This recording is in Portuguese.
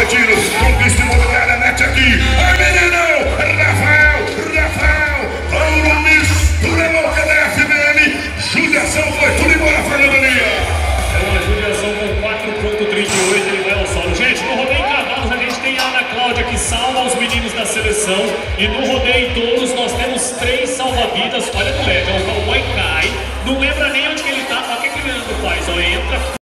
Tiros, conquista imobiliária, mete aqui. Ai, menino! Rafael! Ouro, mistura louca da FBM. Judiação foi tudo embora, Fernandinha. É uma judiação com 4,38, ele vai ao solo. Gente, no rodeio em cavalos a gente tem a Ana Cláudia que salva os meninos da seleção. E no rodeio em touros nós temos 3 salva-vidas.